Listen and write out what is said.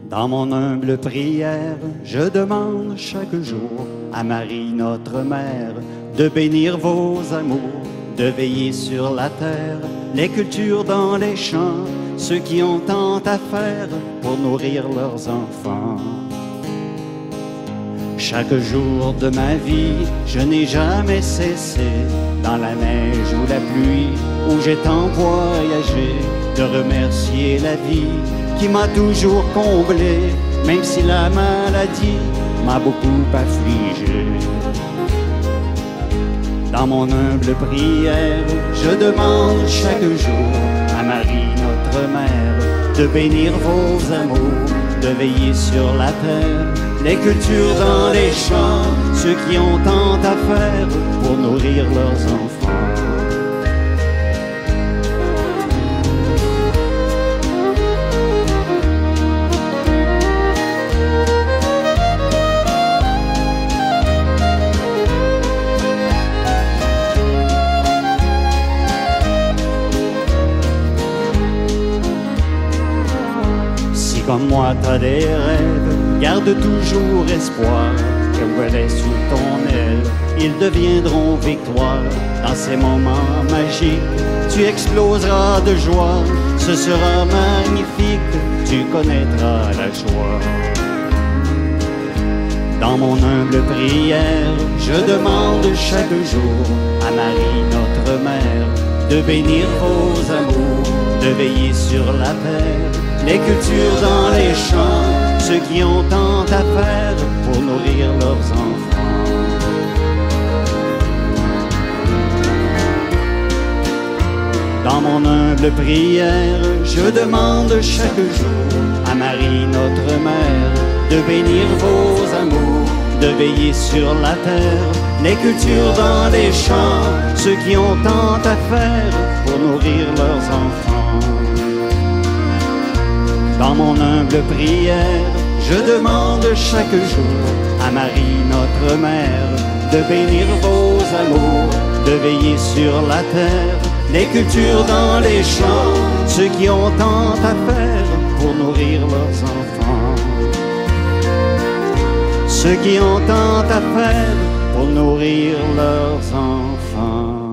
Dans mon humble prière, je demande chaque jour à Marie, notre mère, de bénir vos amours, de veiller sur la terre, les cultures dans les champs, ceux qui ont tant à faire pour nourrir leurs enfants. Chaque jour de ma vie, je n'ai jamais cessé, dans la neige ou la pluie, où j'ai tant voyagé, de remercier la vie qui m'a toujours comblé, même si la maladie m'a beaucoup affligé. Dans mon humble prière, je demande chaque jour à Marie, notre mère, de bénir vos amours, de veiller sur la terre, les cultures dans les champs, ceux qui ont tant à faire pour nourrir leurs enfants. Comme moi t'as des rêves, garde toujours espoir, que volets sous ton aile, ils deviendront victoire. Dans ces moments magiques, tu exploseras de joie, ce sera magnifique, tu connaîtras la joie. Dans mon humble prière, je demande chaque jour à Marie, notre mère, de bénir vos amours, de veiller sur la terre, les cultures dans les champs, ceux qui ont tant à faire pour nourrir leurs enfants. Dans mon humble prière, je demande chaque jour à Marie, notre mère, de bénir vos amours, de veiller sur la terre, les cultures dans les champs, ceux qui ont tant à faire pour nourrir leurs enfants. Dans mon humble prière, je demande chaque jour à Marie, notre mère, de bénir vos amours, de veiller sur la terre, les cultures dans les champs, ceux qui ont tant à faire pour nourrir leurs enfants. Ceux qui ont tant à faire pour nourrir leurs enfants.